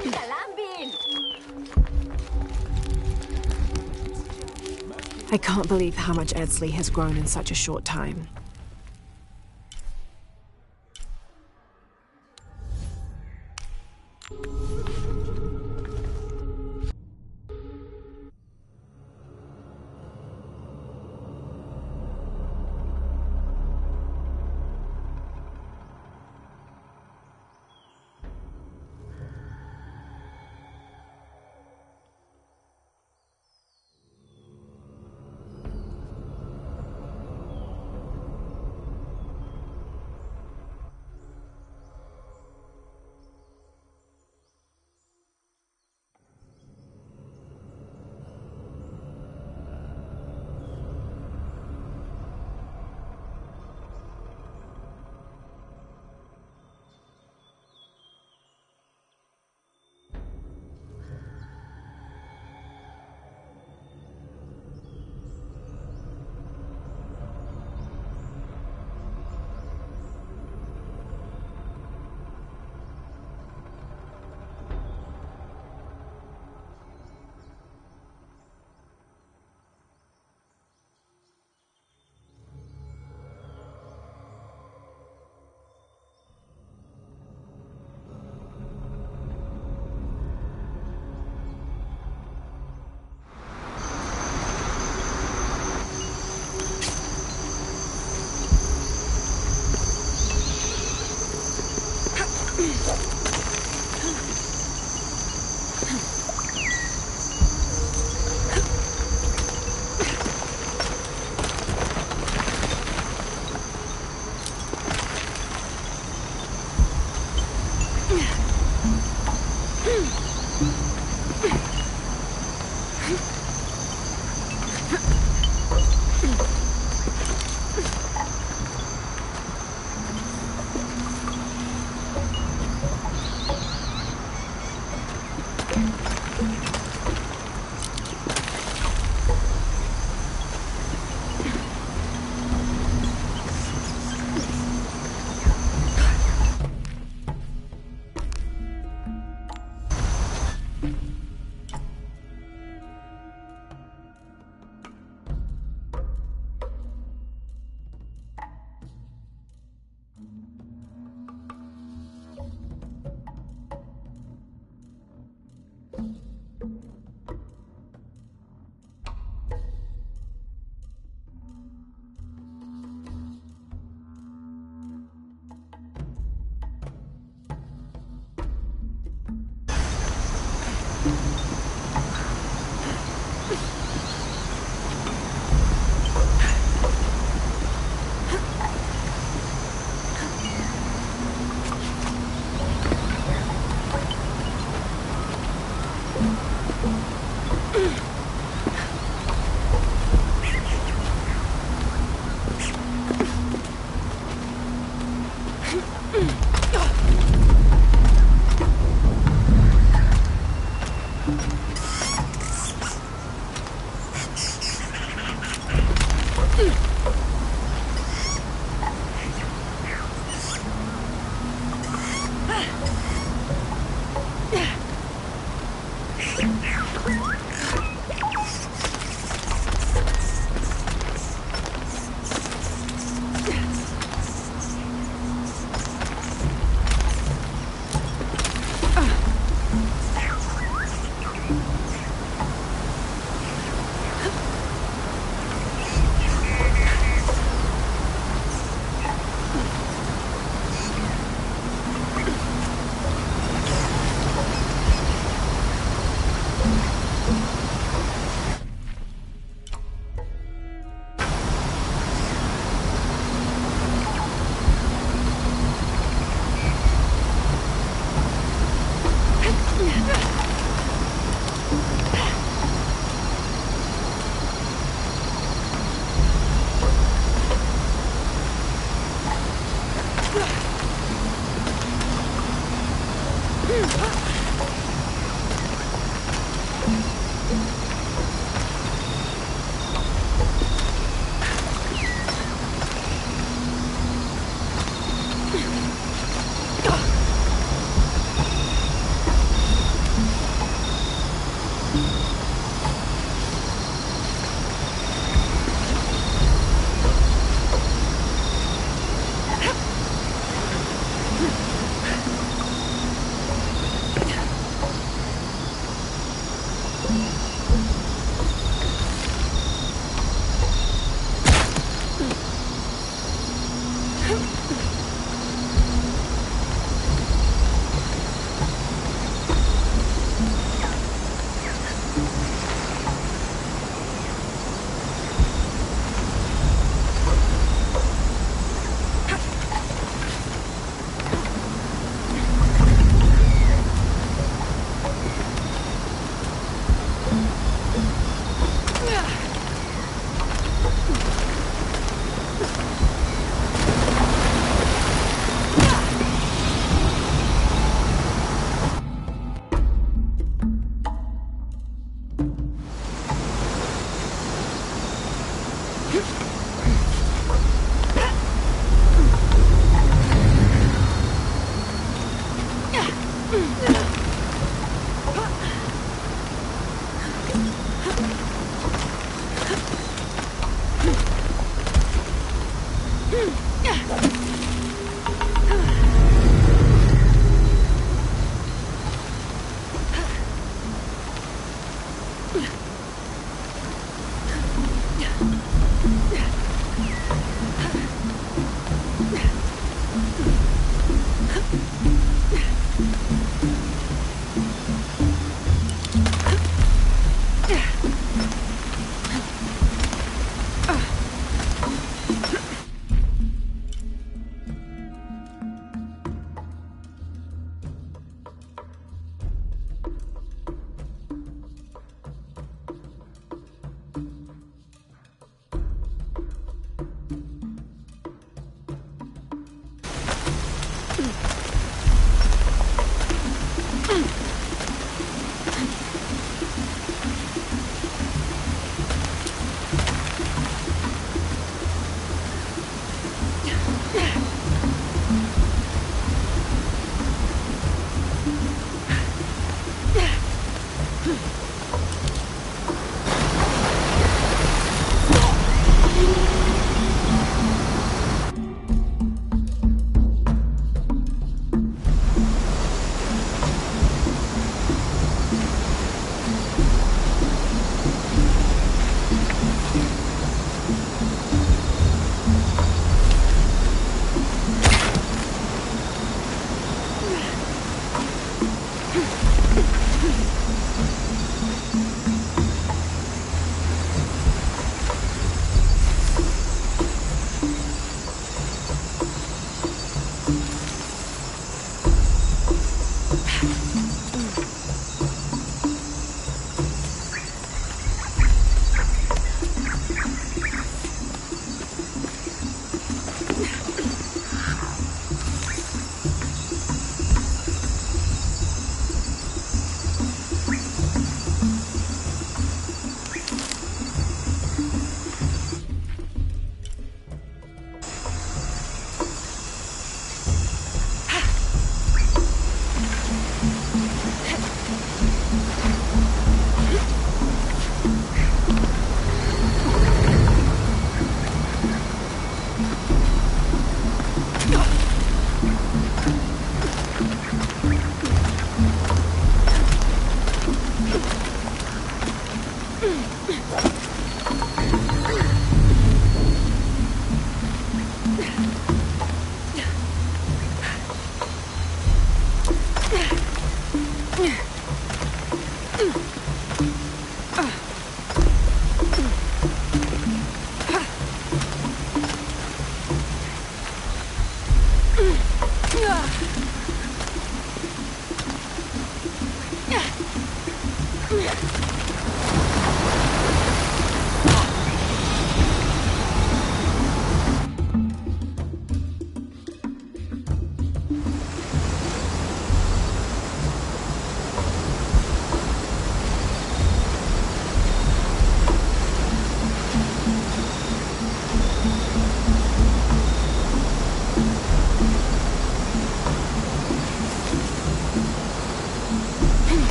I can't believe how much Eardsley has grown in such a short time.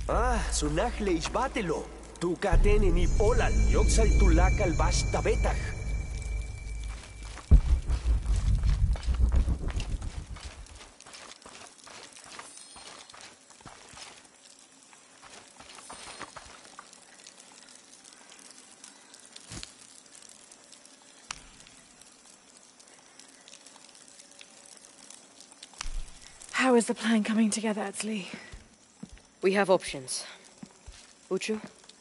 Sunakle isbatelo. Tu katene ni polal, yoksal tulakal basta betach. How is the plan coming together, Etzli? We have options. Uchu?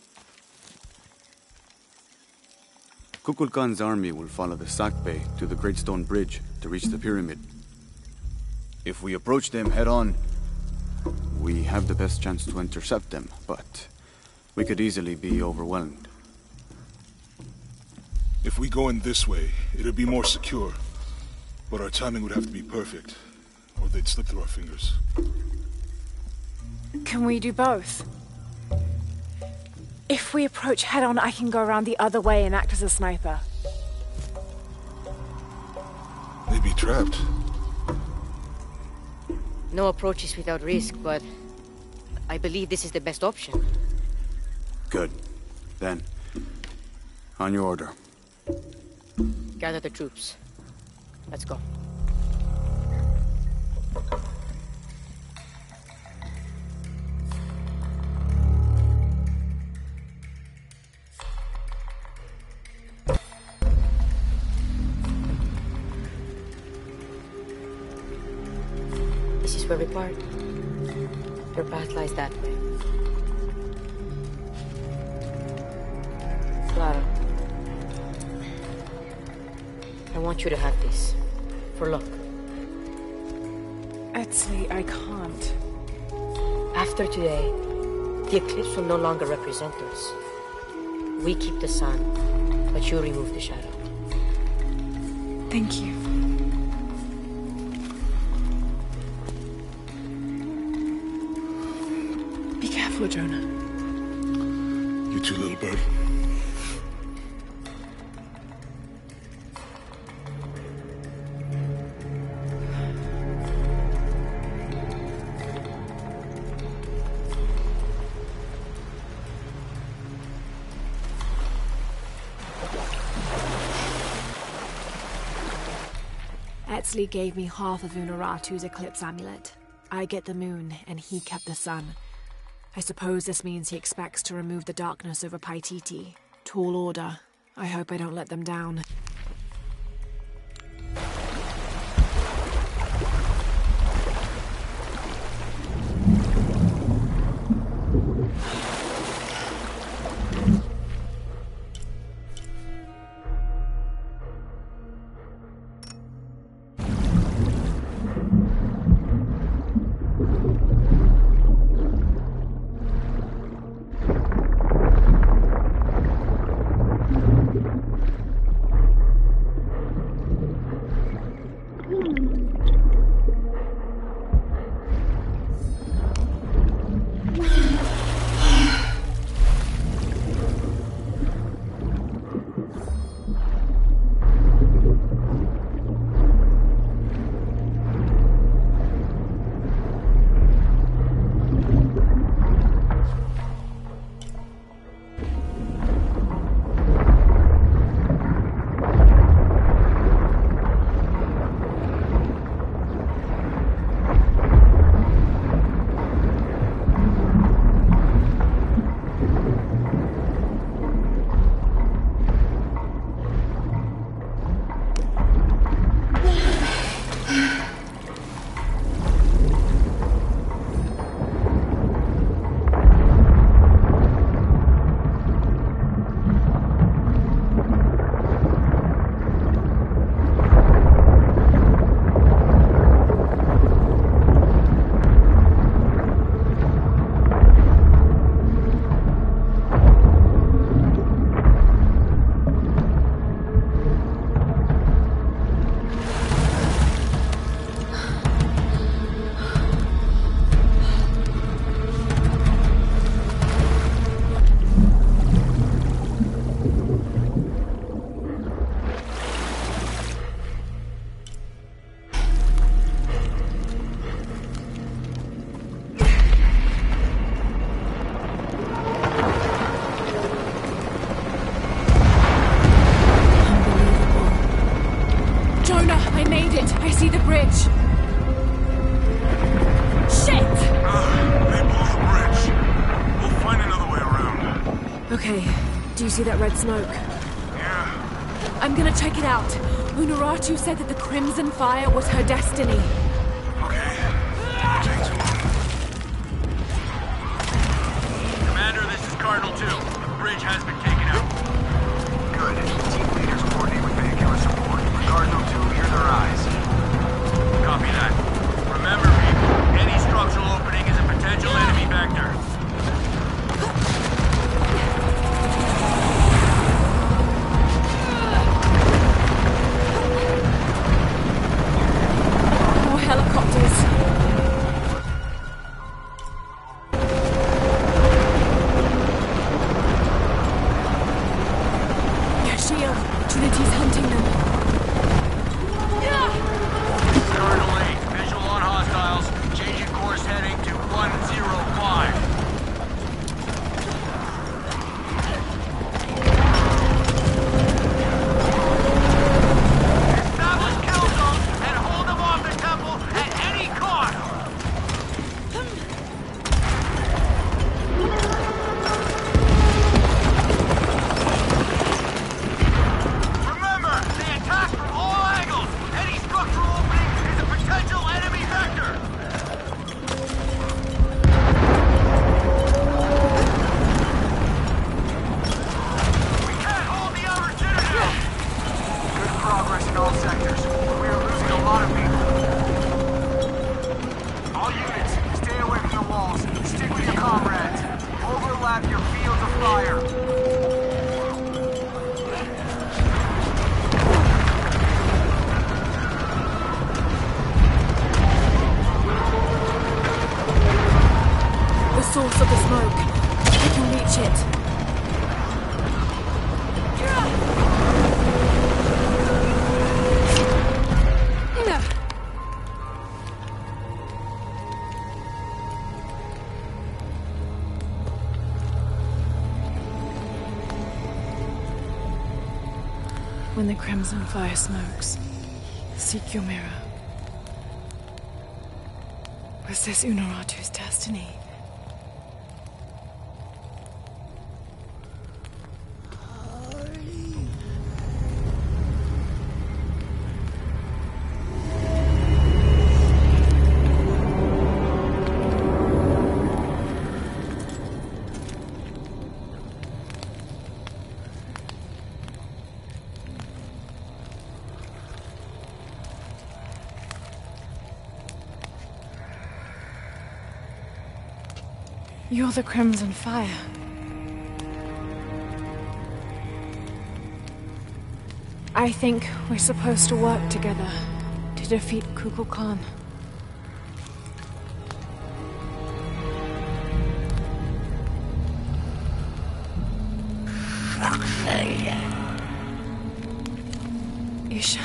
Kukulkan's army will follow the Sakbe to the Great Stone Bridge to reach the pyramid. If we approach them head-on, we have the best chance to intercept them, but we could easily be overwhelmed. If we go in this way, it'd be more secure. But our timing would have to be perfect, or they'd slip through our fingers. Can we do both? If we approach head-on, I can go around the other way and act as a sniper. They'd be trapped. No approach is without risk, but I believe this is the best option. Good. Then, on your order. Gather the troops. Let's go. This is where we part. Your path lies that way. Lara, I want you to have this. For luck. Etzli, I can't. After today, the eclipse will no longer represent us. We keep the sun, but you remove the shadow. Thank you. Be careful, Jonah. You too, little bird. Etzli gave me half of Unaratu's eclipse amulet. I get the moon, and he kept the sun. I suppose this means he expects to remove the darkness over Paititi. Tall order. I hope I don't let them down. Okay, do you see that red smoke? Yeah. I'm gonna check it out. Unuratu said that the Crimson Fire was her destiny. Okay. Take too long. Commander, this is Cardinal 2. The bridge has been taken out. Good. Team leaders coordinate with vehicular support. Cardinal 2, hear their eyes. Copy that. Remember, people, any structural opening is a potential enemy vector. More helicopters. Shield, Trinity's hunting them. Cardinal 8, visual on hostiles. Changing course heading to 105. Establish kill zones and hold them off the temple at any cost! Remember, they attack from all angles! Any structural opening is a potential enemy vector! We can't hold the outer citadel! Good progress in all sectors. We are losing a lot of people. All units, stay away from the walls. Stick with your comrades. Overlap your fields of fire. The source of the smoke. I can reach it. When the Crimson Fire smokes, seek your mirror. Was this Unuratu's destiny? You're the Crimson Fire. I think we're supposed to work together to defeat Kukulkan. Isha.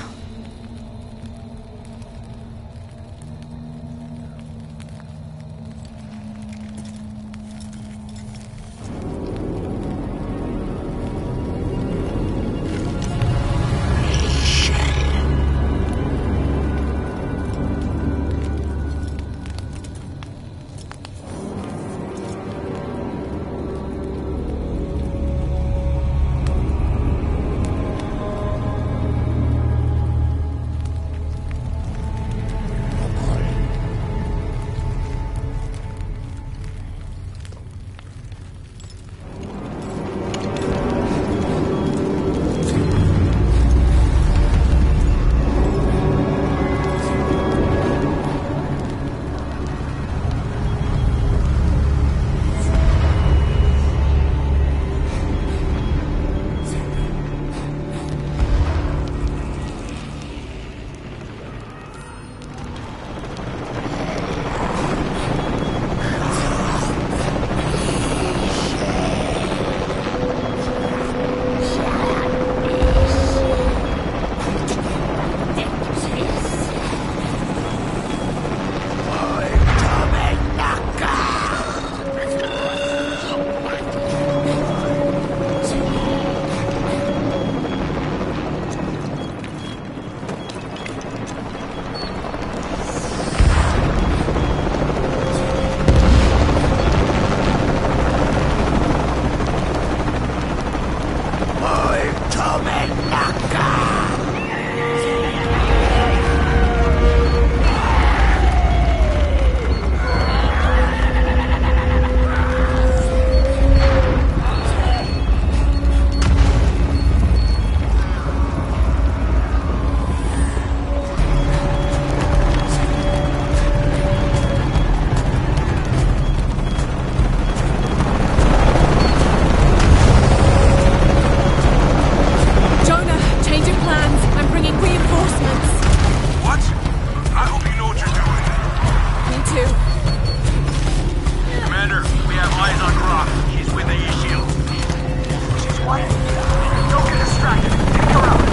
eyes on Croft. She's with the shield. She's what? Don't get distracted. Take her out.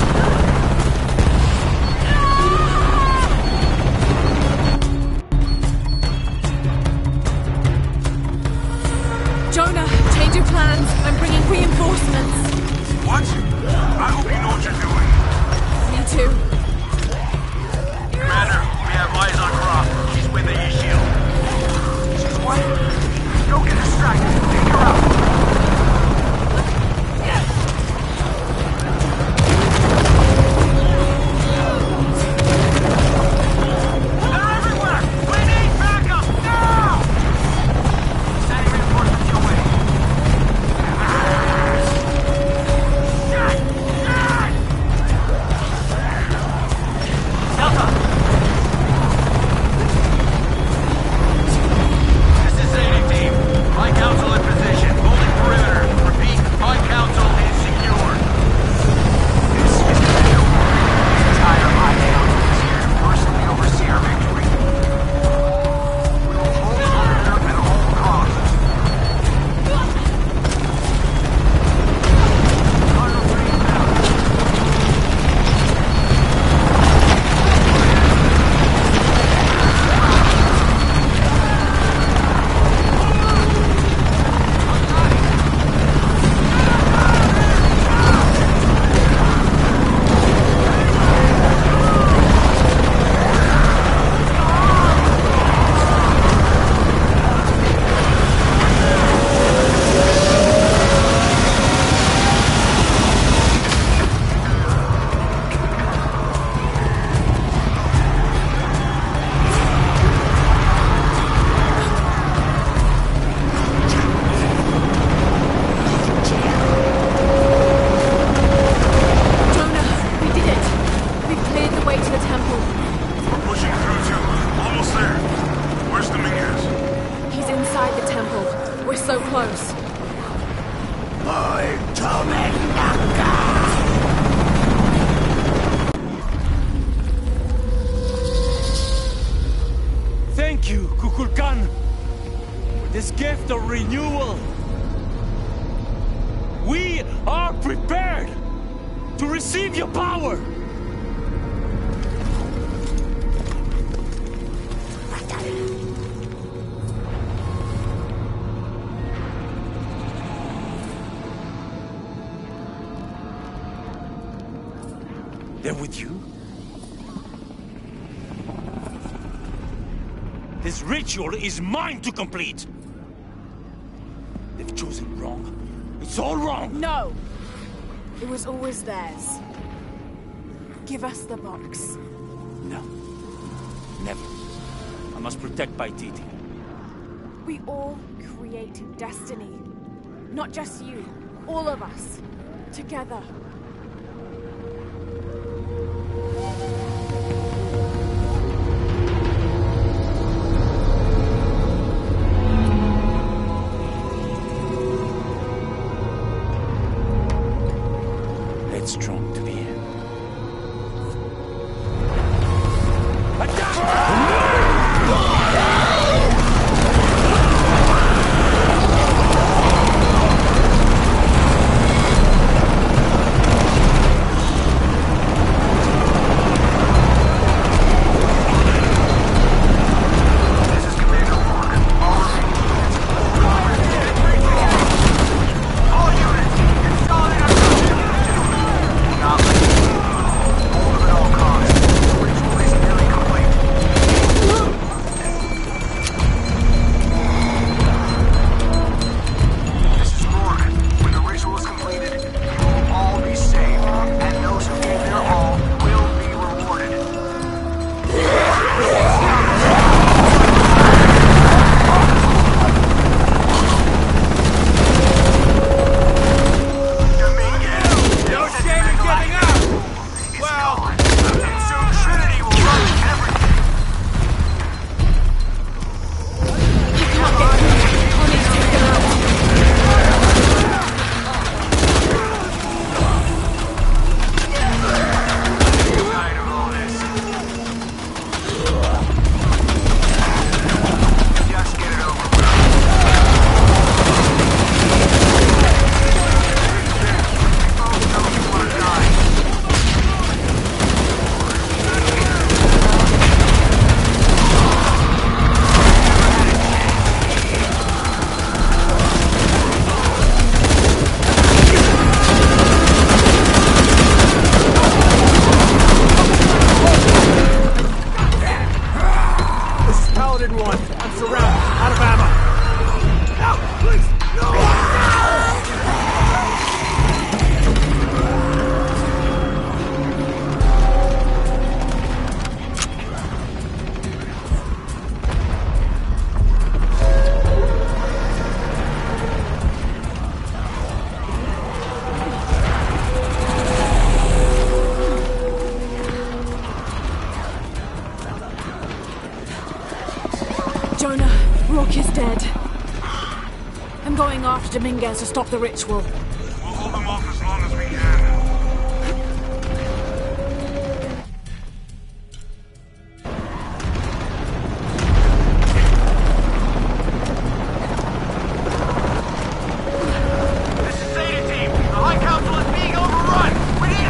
Jonah, change your plans. I'm bringing reinforcements. What? I hope you know what you're doing. Me too. Commander, we have eyes on Croft. She's with the shield. She's what? Don't get distracted. Take her out. They're everywhere! We need backup now! Sending reinforcements your way. Delta! This is Zeta team. High Council in position. Holding perimeter. Repeat, High Council is secure. This is the deal. The entire High Council is here to personally oversee our victory. We will hold perimeter at all costs. Cargo 3 inbound. Jonah, we did it. We've cleared the way to the temple. We're pushing through too. Almost there. Where's Dominguez? He's inside the temple. We're so close. Thank you, Kukulkan, for this gift of renewal. We are prepared to receive your power. They're with you? This ritual is mine to complete. They've chosen wrong. It's all wrong. No! It was always theirs. Give us the box. No. Never. I must protect Paititi. We all create destiny. Not just you. All of us. Together. It's strong to be in. going after Dominguez to stop the ritual. We'll hold them off as long as we can. This is Zeta Team. The High Council is being overrun. We need a...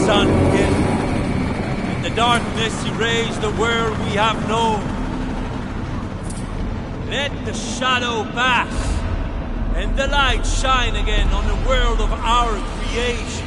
sun again. In the darkness erase the world we have known. Let the shadow pass, and the light shine again on the world of our creation.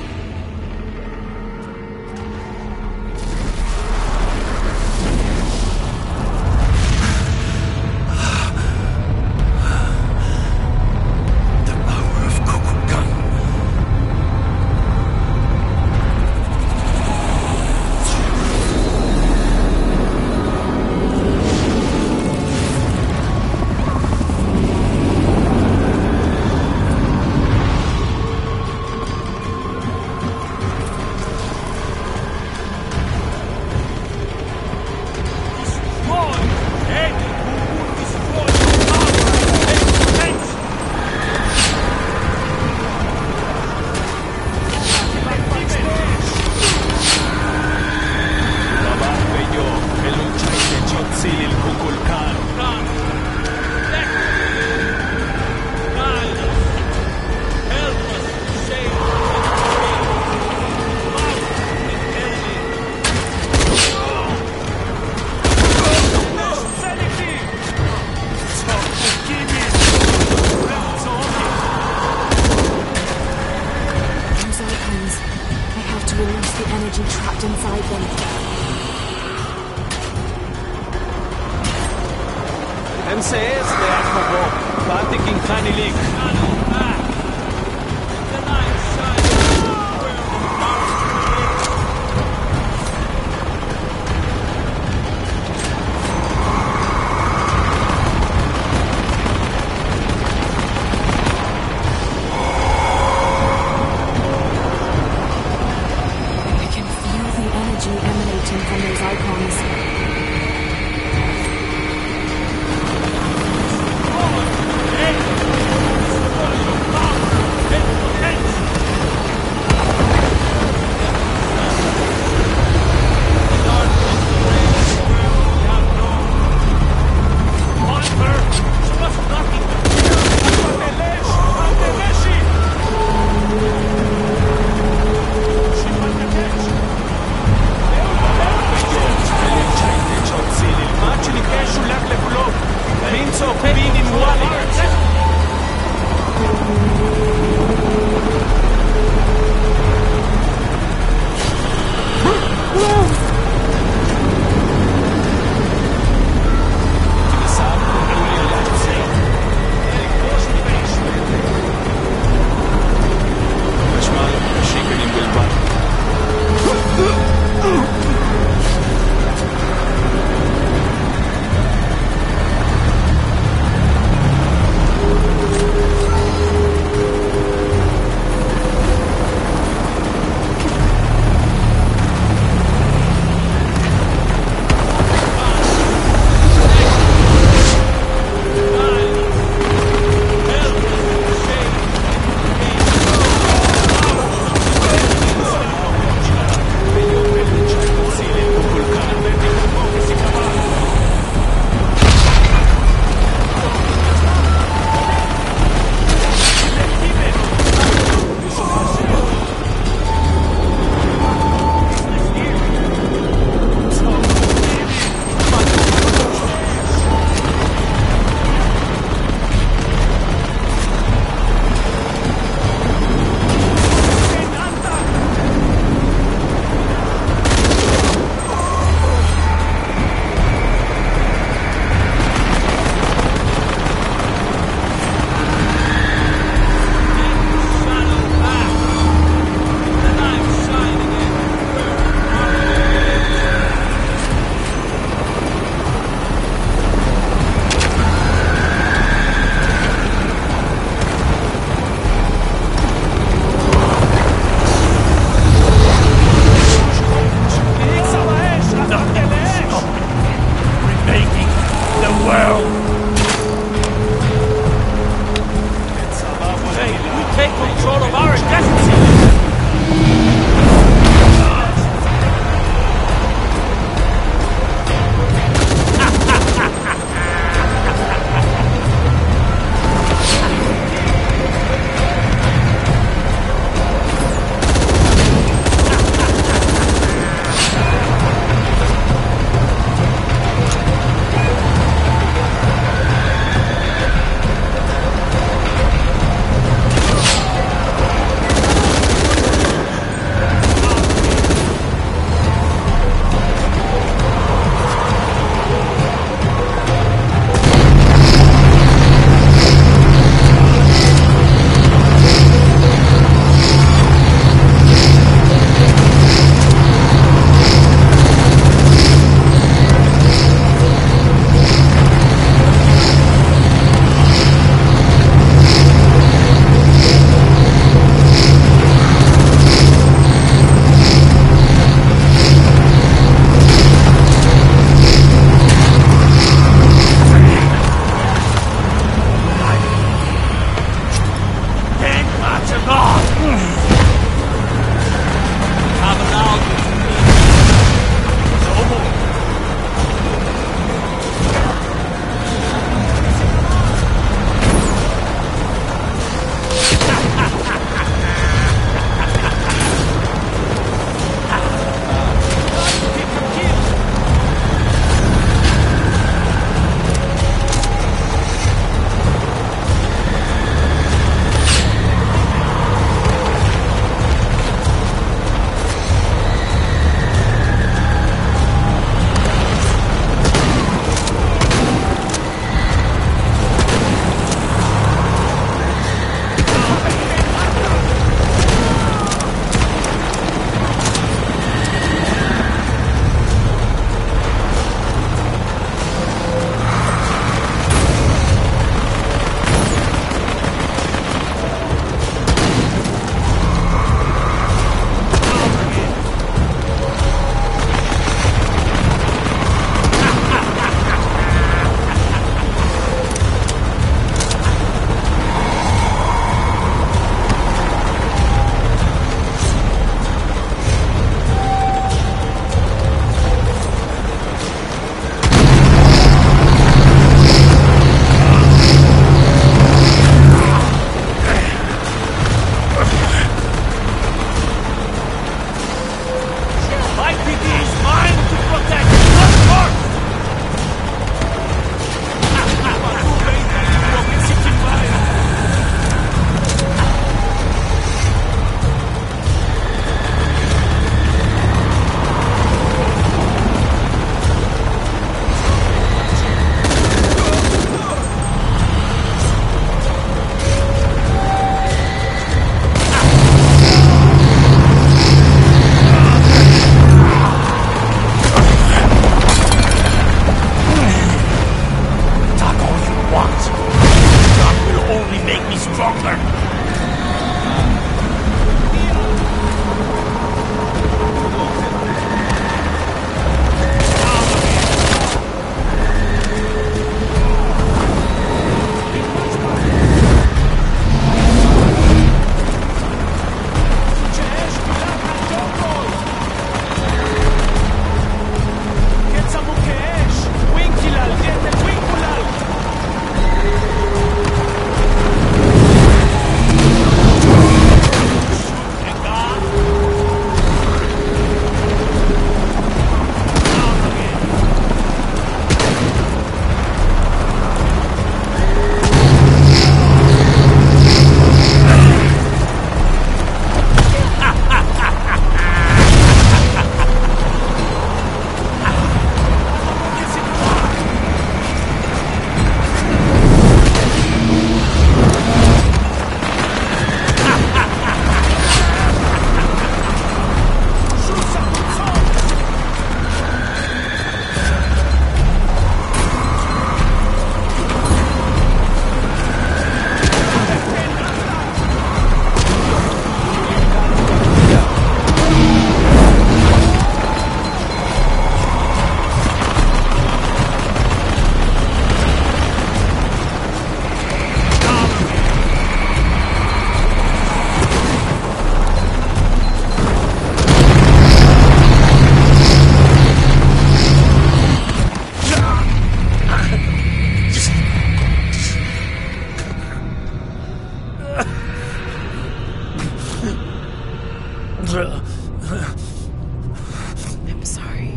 I'm sorry.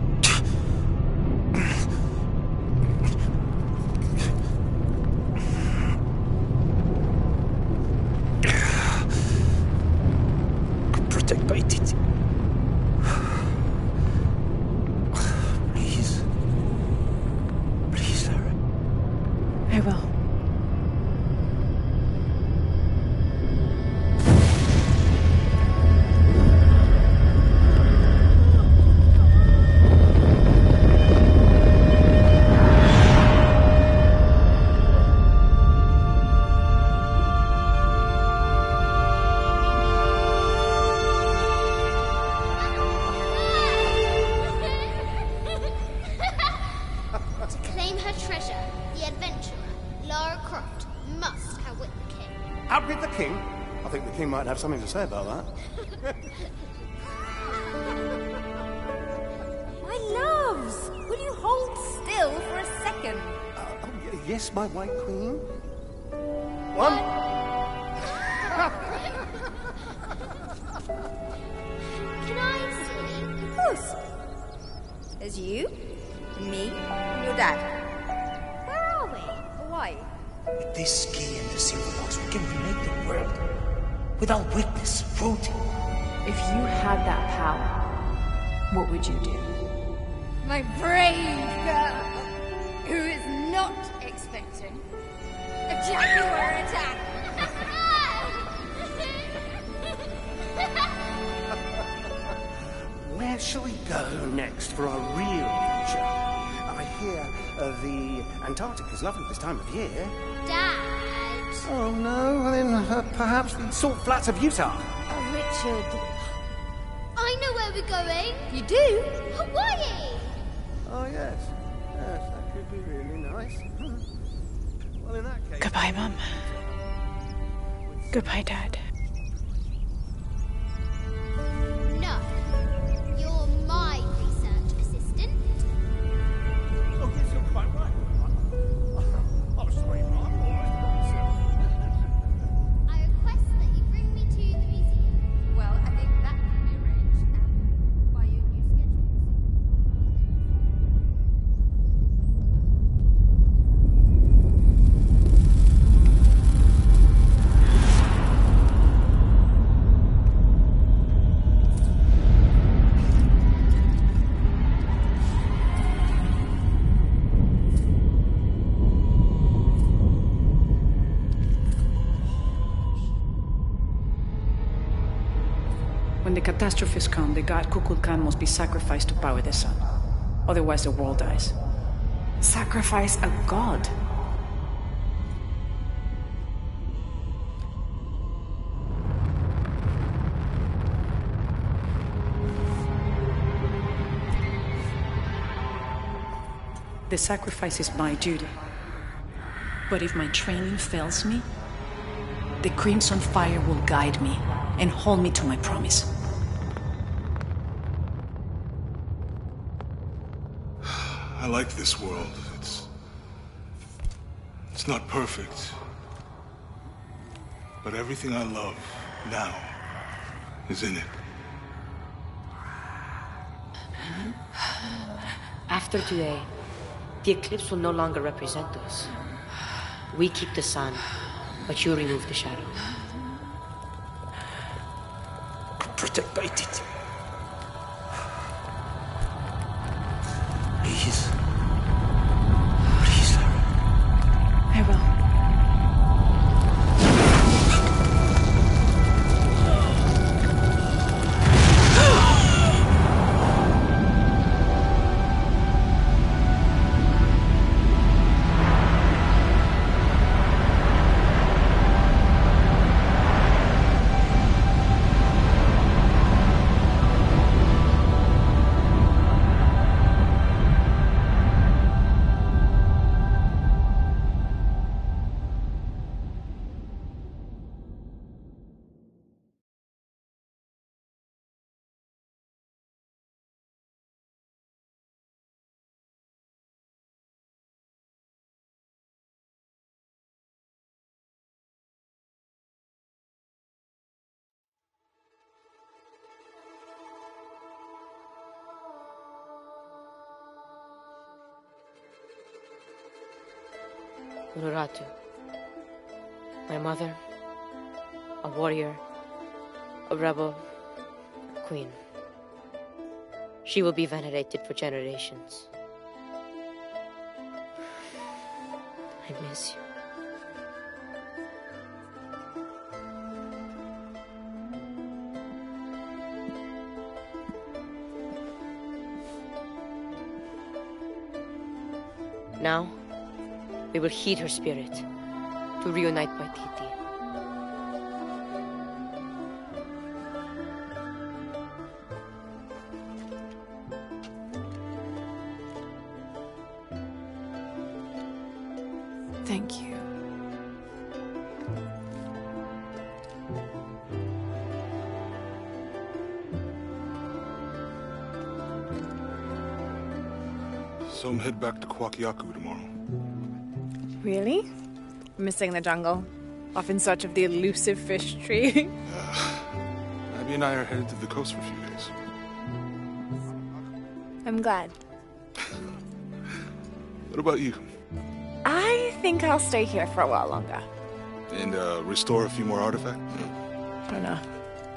Protect Paititi. Please. Please, Lara. I will. To claim her treasure, the adventurer, Lara Croft, must outwit the king. Outwit the king? I think the king might have something to say about that. My loves, will you hold still for a second? Yes, my white queen. One. Can I see? Of course. There's you, me, and your dad. Where are we? Hawaii. With this key and the silver box, we can remake the world. Without weakness, cruelty. If you had that power, what would you do? My brave girl, who is not expecting a jaguar attack. Where shall we go next for our real adventure? I hear the Antarctic is lovely this time of year. Dad. Oh no, well then perhaps the salt flats of Utah. Oh, Richard. I know where we're going. You do? Hawaii. Oh yes, yes, that could be really nice. Well, in that case. Goodbye, Mum. Goodbye, Dad. No. You're my research assistant. Oh yes, you're quite right. I'm sorry, Mom. I request that you bring me to the museum. Well, I think that can be arranged, and by your new schedule. When the catastrophes come, the god Kukulkan must be sacrificed to power the sun. Otherwise, the world dies. Sacrifice a god? The sacrifice is my duty. But if my training fails me, the Crimson Fire will guide me and hold me to my promise. I like this world. It's not perfect. But everything I love now is in it. After today, the eclipse will no longer represent us. We keep the sun, but you remove the shadow. Protect Paititi. Please. Please, Lara. I will. Unuratu. My mother, a warrior, a rebel, a queen. She will be venerated for generations. I miss you. Now, we will heed her spirit to reunite Paititi. Thank you. So I'm head back to Kwakiaku tomorrow. Really? Missing the jungle? Off in search of the elusive fish tree? Abby and I are headed to the coast for a few days. I'm glad. What about you? I think I'll stay here for a while longer. And restore a few more artifacts? I don't know.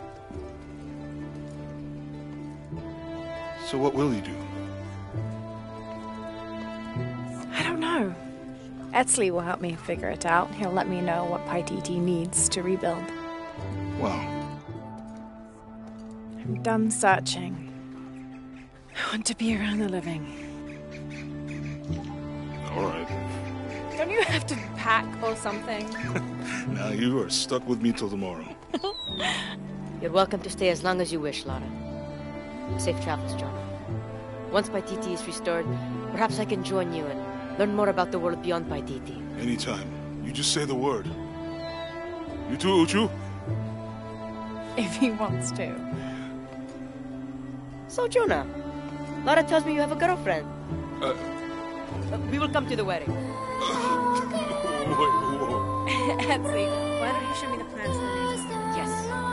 So what will you do? I don't know. Etzli will help me figure it out. He'll let me know what Paititi needs to rebuild. Wow. I'm done searching. I want to be around the living. All right. Don't you have to pack or something? Now you are stuck with me till tomorrow. You're welcome to stay as long as you wish, Lara. Safe travels, John. Once Paititi is restored, perhaps I can join you and learn more about the world beyond Paititi. Anytime. You just say the word. You too, Uchu? If he wants to. So, Jonah, Lara tells me you have a girlfriend. We will come to the wedding. Etzli, why don't you show me the plans for the music? Yes.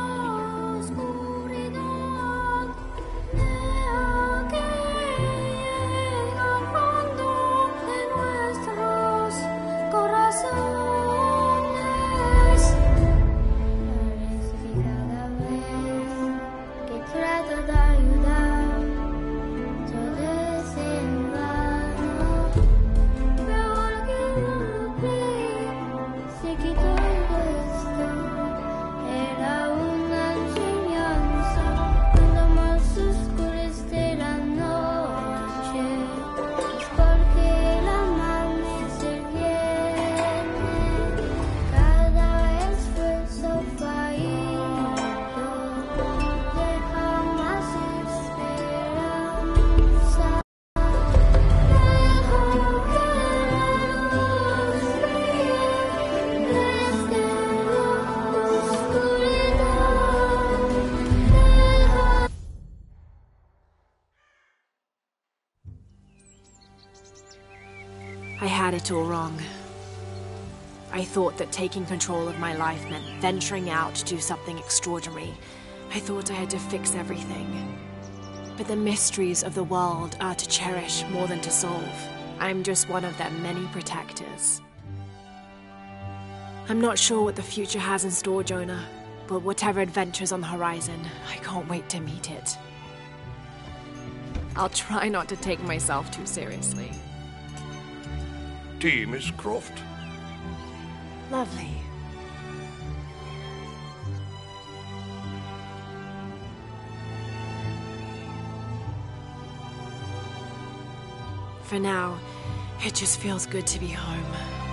I had it all wrong. I thought that taking control of my life meant venturing out to do something extraordinary. I thought I had to fix everything. But the mysteries of the world are to cherish more than to solve. I'm just one of their many protectors. I'm not sure what the future has in store, Jonah, but whatever adventure's on the horizon, I can't wait to meet it. I'll try not to take myself too seriously. Tea, Miss Croft. Lovely. For now, it just feels good to be home.